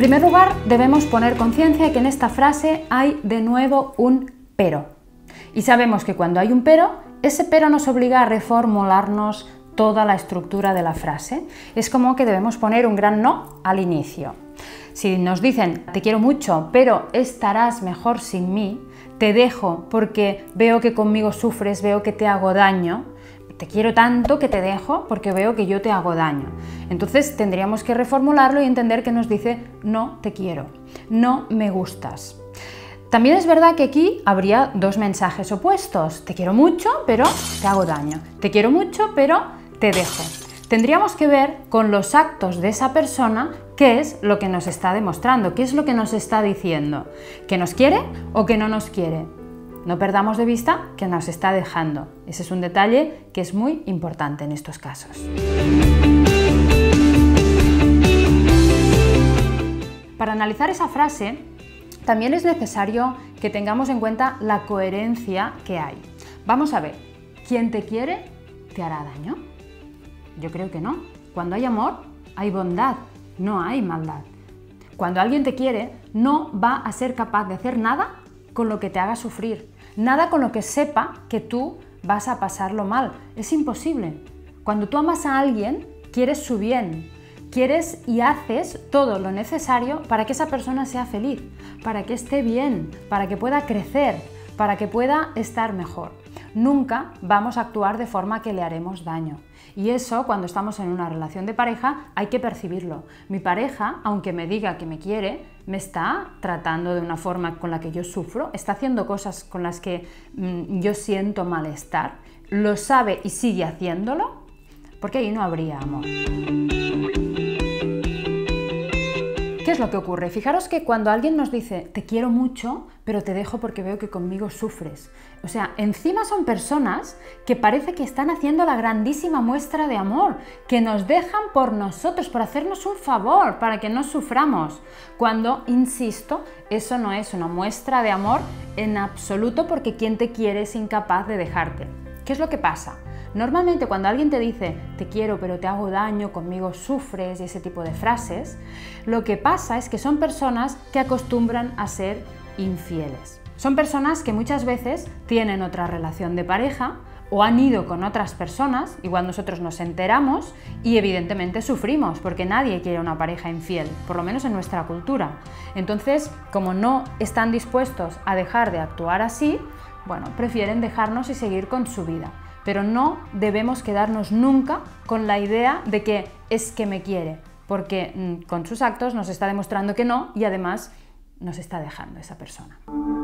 En primer lugar, debemos poner conciencia que en esta frase hay de nuevo un pero. Y sabemos que cuando hay un pero, ese pero nos obliga a reformularnos toda la estructura de la frase. Es como que debemos poner un gran no al inicio. Si nos dicen, te quiero mucho, pero estarás mejor sin mí, te dejo porque veo que conmigo sufres, veo que te hago daño, te quiero tanto que te dejo porque veo que yo te hago daño. Entonces tendríamos que reformularlo y entender que nos dice, no te quiero, no me gustas. También es verdad que aquí habría dos mensajes opuestos. Te quiero mucho, pero te hago daño. Te quiero mucho, pero te dejo. Tendríamos que ver con los actos de esa persona qué es lo que nos está demostrando, qué es lo que nos está diciendo. ¿Que nos quiere o que no nos quiere? No perdamos de vista que nos está dejando. Ese es un detalle que es muy importante en estos casos. Para analizar esa frase, también es necesario que tengamos en cuenta la coherencia que hay. Vamos a ver, ¿quién te quiere te hará daño? Yo creo que no. Cuando hay amor, hay bondad, no hay maldad. Cuando alguien te quiere, no va a ser capaz de hacer nada con lo que te haga sufrir, nada con lo que sepa que tú vas a pasarlo mal. Es imposible. Cuando tú amas a alguien, quieres su bien. Quieres y haces todo lo necesario para que esa persona sea feliz, para que esté bien, para que pueda crecer, para que pueda estar mejor. Nunca vamos a actuar de forma que le haremos daño. Y eso, cuando estamos en una relación de pareja, hay que percibirlo. Mi pareja, aunque me diga que me quiere, me está tratando de una forma con la que yo sufro, está haciendo cosas con las que yo siento malestar, lo sabe y sigue haciéndolo, porque ahí no habría amor. ¿Qué es lo que ocurre? Fijaros que cuando alguien nos dice te quiero mucho, pero te dejo porque veo que conmigo sufres. O sea, encima son personas que parece que están haciendo la grandísima muestra de amor, que nos dejan por nosotros, por hacernos un favor, para que no suframos. Cuando, insisto, eso no es una muestra de amor en absoluto, porque quien te quiere es incapaz de dejarte. ¿Qué es lo que pasa? Normalmente cuando alguien te dice te quiero pero te hago daño, conmigo sufres y ese tipo de frases, lo que pasa es que son personas que acostumbran a ser infieles. Son personas que muchas veces tienen otra relación de pareja o han ido con otras personas, igual nosotros nos enteramos y evidentemente sufrimos porque nadie quiere una pareja infiel, por lo menos en nuestra cultura. Entonces, como no están dispuestos a dejar de actuar así, bueno, prefieren dejarnos y seguir con su vida. Pero no debemos quedarnos nunca con la idea de que es que me quiere, porque con sus actos nos está demostrando que no y además nos está dejando esa persona.